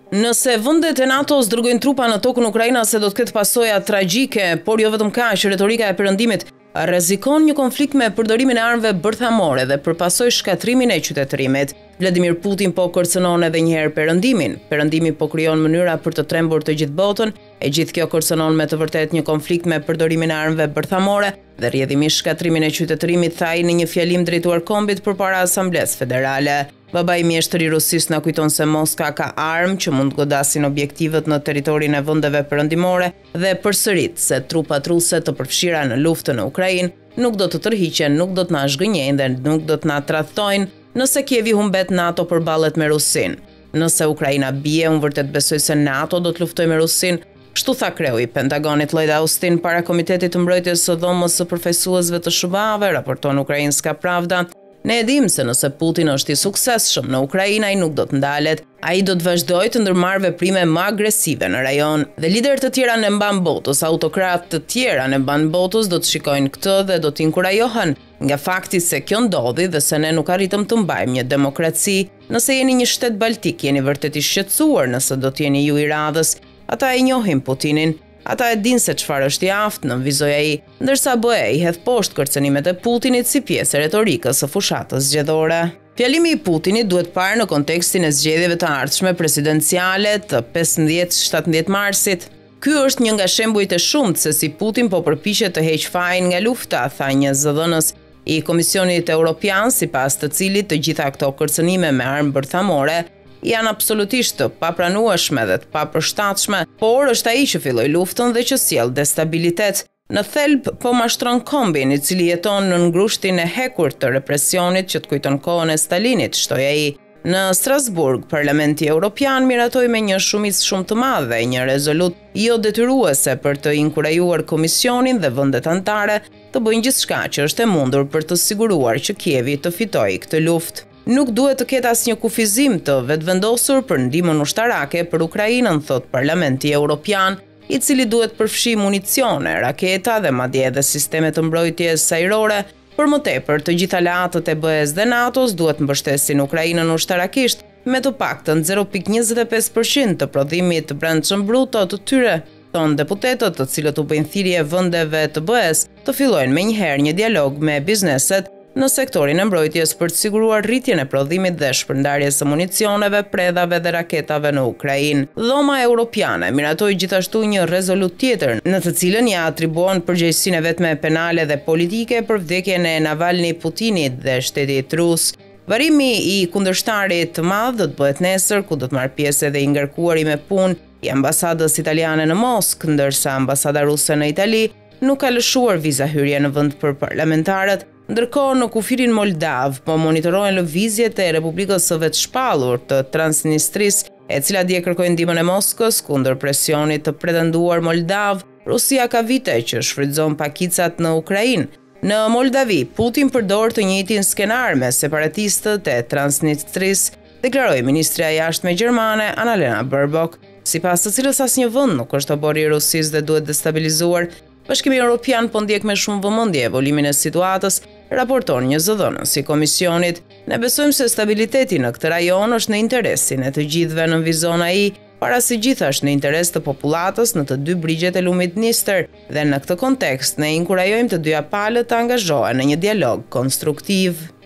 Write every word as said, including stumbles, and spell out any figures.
Nëse vendet e NATO-s dërgojnë trupa në tokën ukrainase do të ketë pasoja tragjike, por jo vetëm kaq, retorika e perëndimit rrezikon një konflikt me përdorimin e armëve bërthamore dhe për pasojë shkatrimin e qytetërimit. Vladimir Putin po kërcënon edhe një herë perëndimin. Perëndimi po krijon mënyra për të trembur të gjithë botën, e gjithë kjo kërcënon me të vërtetë një konflikt me përdorimin e armëve bërthamore dhe rrjedhimisht shkatrimin e qytetërimit, tha ai në një fjalim drejtuar kombit përpara Asamblesë Federale. Babai i mjeshtër i Rusisë na kujton se Moska ka armë që mund të godasin objektivet në territorin e vendeve perëndimore dhe përsërit se trupat ruse të përfshira në luftën në Ukrainë nuk do të tërhiqen, nuk do të na zhgënjejnë dhe nuk do të na tradhtojnë nëse Kievi humbet NATO përballet me Rusinë. Nëse Ukraina bie, unë vërtet besoj se NATO do të luftojë me Rusinë, kështu tha kreu i Pentagonit Lloyd Austin para Komitetit të Mbrojtjes së Dhomës së Përfaqësuesve të S B A-ve, raporton Ukrainska Pravda. Ne e dim se nëse Putin është i suksesshëm në Ukrainë, ai nuk do të ndalet. Ai do të vazhdojë të ndërmarrë veprime më agresive në rajon dhe liderë të tjera në mban botës, autokratë të tjera në mban botës do të shikojnë këtë dhe do të inkurajohen nga fakti se kjo ndodhi dhe se ne nuk arritëm të mbajmë një demokraci. Nëse jeni një shtet baltik, jeni vërtet i shqetësuar nëse do të jeni ju i radhës. Ata e njohin Putinin. Ata e din se çfarë është i aftë, nënvizoi ai, ndërsa B E i hedh poshtë kërcënimet e Putinit si pjesë e retorikës së fushatës zgjedhore. Fjalimi i Putinit duhet parë në kontekstin e zgjedhjeve të ardhshme presidenciale të pesëmbëdhjetë shtatëmbëdhjetë marsit. Ky është një nga shembujt e shumtë se si Putin po përpiqet të heqë fajin nga lufta, tha një zëdhënës i Komisionit Evropian, sipas të cilit të gjitha këto kërcënime me armë bërthamore janë absolutisht të papranueshme dhe të papërshtatshme, por është ai që filloi luftën dhe që sjell destabilitet. Në thelb po mashtron kombin i cili jeton në ngrushtin e hekur të represionit që të kujton kohën e Stalinit, shtoi ai. Në Strasburg, Parlamenti Evropian miratoi me një shumicë shumë të madhe një rezolut jo detyruese për të inkurajuar Komisionin dhe vendet anëtare të bëjnë gjithçka që është e mundur për të siguruar që Kievi të fitojë këtë luftë. Nuk duhet të ketë asnjë kufizim të vetvendosur për ndihmën ushtarake për Ukrainën, thot Parlamenti Evropian, i cili duhet përfshi municione, raketa dhe madje edhe sisteme të mbrojtjes ajrore. Për më tepër, të gjitha aleatët e B E-s dhe NATO-s duhet mbështesin Ukrainën ushtarakisht me të paktën zero pikë njëzet e pesë përqind të prodhimit të brendshëm bruto të tyre. Thon deputetët, të cilët u bëjnë thirrje vendeve të B E-s të fillojnë menjëherë një dialog me bizneset në sektorin e mbrojtjes për të siguruar rritjen e prodhimit dhe shpërndarjes së municioneve, predhave dhe raketave në Ukrainë. Dhoma Europiane miratoi gjithashtu një rezolut tjetër, në të cilën ja atribuon përgjegjësinë vetme penale dhe politike për vdekjen e Navalny Putinit dhe shtetit rus. Varimi i kundërshtarit të madh do të bëhet nesër, ku do të marrë pjesë edhe i ngarkuari me punë i ambasadës italiane në Moskë, ndërsa ambasada ruse në Itali nuk ka lëshuar viza hyrje në vend për parlamentarët. Ndërkohë në kufirin Moldav po monitorohen lëvizjet e Republikës së Vetshpallur të Transnistrisë, e cila dje kërkoi ndihmën e Moskës kundër presionit të pretenduar Moldav. Rusia ka vite që shfrytëzon pakicat në Ukrainë. Në Moldavi, Putin përdor të njëjtin skenar me separatistët e Transnistrisë, deklaroi ministrja e jashtme gjermane Annalena Baerbock, sipas të cilës asnjë vend nuk është obori i Rusisë dhe duhet destabilizuar. Bashkimi Evropian po ndjek me shumë vëmendje evolimin e situatës, raporton një zëdhënës i Komisionit. Ne besojmë se stabiliteti në këtë rajon është në interesin e të gjithëve, nënvizon ai, para së gjithashtu në interes të popullatës në të dy brigjet e lumit Dnistër, dhe në këtë kontekst ne inkurajojmë të dyja palët të angazhohen në një dialog konstruktiv.